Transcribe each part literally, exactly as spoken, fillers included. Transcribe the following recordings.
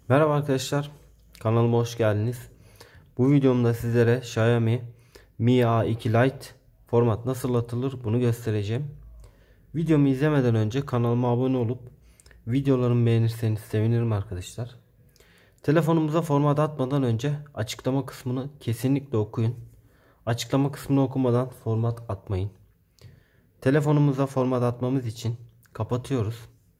Merhaba arkadaşlar, kanalıma hoş geldiniz. Bu videomda sizlere Xiaomi Mi A iki Lite format nasıl atılır bunu göstereceğim. Videomu izlemeden önce kanalıma abone olup videolarımı beğenirseniz sevinirim arkadaşlar. Telefonumuza format atmadan önce açıklama kısmını kesinlikle okuyun. Açıklama kısmını okumadan format atmayın. Telefonumuza format atmamız için kapatıyoruz.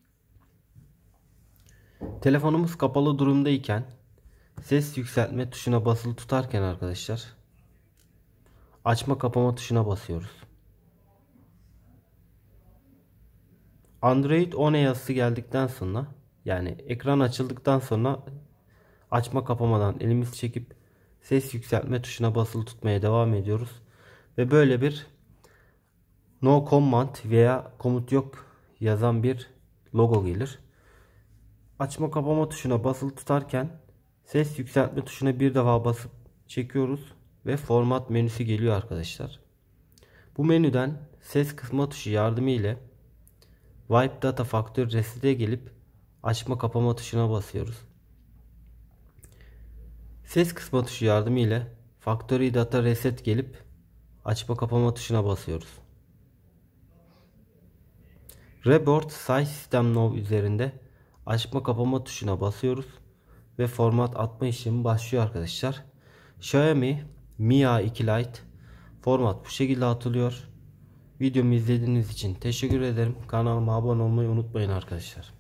Telefonumuz kapalı durumdayken ses yükseltme tuşuna basılı tutarken arkadaşlar açma kapama tuşuna basıyoruz. Android on yazısı geldikten sonra, yani ekran açıldıktan sonra açma kapamadan elimizi çekip ses yükseltme tuşuna basılı tutmaya devam ediyoruz. Ve böyle bir no command veya komut yok yazan bir logo gelir. Açma kapama tuşuna basılı tutarken ses yükseltme tuşuna bir defa basıp çekiyoruz ve format menüsü geliyor arkadaşlar. Bu menüden ses kısma tuşu yardımı ile Wipe Data Factory Reset'e gelip açma kapama tuşuna basıyoruz. Ses kısma tuşu yardımı ile Factory Data Reset gelip açma kapama tuşuna basıyoruz. Reboot Size System Now üzerinde açma kapama tuşuna basıyoruz ve format atma işlemi başlıyor arkadaşlar. Xiaomi Mi A iki Lite format bu şekilde atılıyor. Videomu izlediğiniz için teşekkür ederim. Kanalıma abone olmayı unutmayın arkadaşlar.